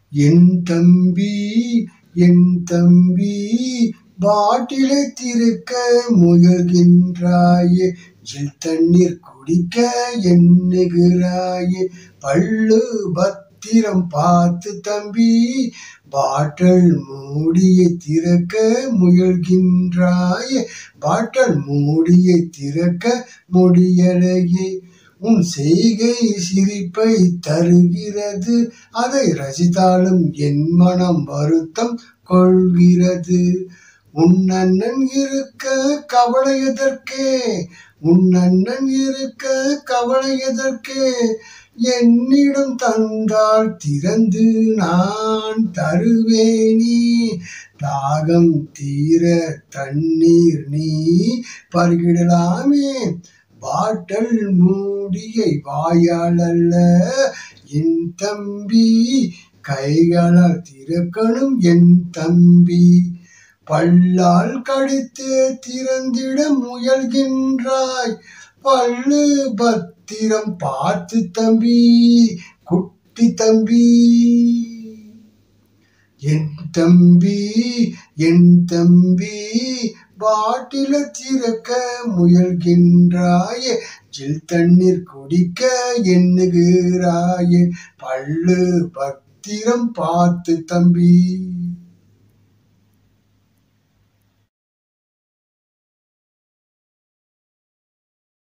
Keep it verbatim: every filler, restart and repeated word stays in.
என் தம்பி என் தம்பி பாட்டிலை திறக்க முயல்கின்றாயே, ஜில் தண்ணீர் குடிக்க எண்ணுகிறாயே. பள்ளு பத்திரம் பார்த்து தம்பி, பாட்டல் மூடியை திறக்க முயல்கின்றாயே, பாட்டல் மூடியை திறக்க முடியலையே. உன் செய்கை சிரிப்பை தருகிறது, அதை ரசித்தாலும் என் மனம் வருத்தம் கொள்கிறது. உன் அண்ணன் இருக்க கவலை எதற்கே, உன் அண்ணன் இருக்க கவலை எதற்கே, என்னிடம் தந்தால் திறந்து நான் தருவேனே. தாகம் தீர தண்ணீர் நீ பருகிடலாமே, பாட்டல் மூடியை வாயால் அல்ல என் தம்பி, கைகளால் திறக்கணும் என் தம்பி. பல்லால் கடித்து திறந்திட முயல்கின்றாய், பல்லு பத்திரம் பார்த்து தம்பி, குட்டி தம்பி. என் தம்பி என் தம்பி பாட்டில திறக்க முயல்கின்றாயே, ஜில் தண்ணீர் குடிக்க எண்ணுகிறாயே, பல்லு பத்திரம் பார்த்து தம்பி.